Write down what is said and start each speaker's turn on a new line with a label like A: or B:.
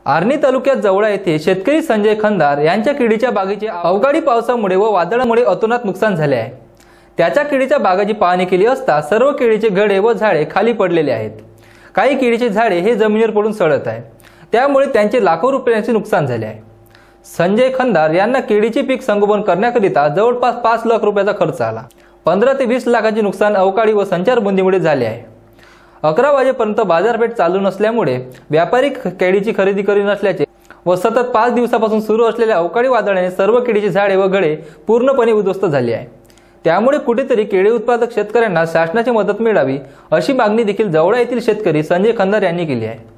A: आर्णी तालुक्यात जवळा येथे शेतकरी संजय खंदार यांच्या केळीच्या बागेचे अवकाळी पावसामुळे व वादळामुळे अतोनात नुकसान झाले आहे। त्याच्या केळीच्या बागेची पाहणी केली असता सर्व केळीचे घडे व झाडे खाली पडलेले आहेत। काही केळीचे झाडे हे जमिनीवर पडून सडत आहे, त्यामुळे त्यांचे लाखो रुपयांचे नुकसान झाले आहे। संजय खंदार यांना केळीचे पीक संगोपन करण्याकरिता जवळपास 5 लाख रुपयाचा खर्च आला। 15 ते 20 लाखाचे नुकसान अवकाळी व संचारबंदीमुळे झाले आहे। 11 वाजेपर्यंत बाजारपेठ चालू नसल्यामुळे व्यापारी केळीची खरेदी करीत नसल्याचे व सतत 5 दिवसापासून सुरू असलेल्या अवकाळी वादळाने सर्व केळीची झाडे व घडे पूर्णपणे उद्ध्वस्त झाली आहे। त्यामुळे कुठेतरी केळी उत्पादक शेतकऱ्यांना शासनाची मदत मिळावी अशी मागणी देखील जवळा येथील शेतकरी संजय खंदार यांनी केली आहे।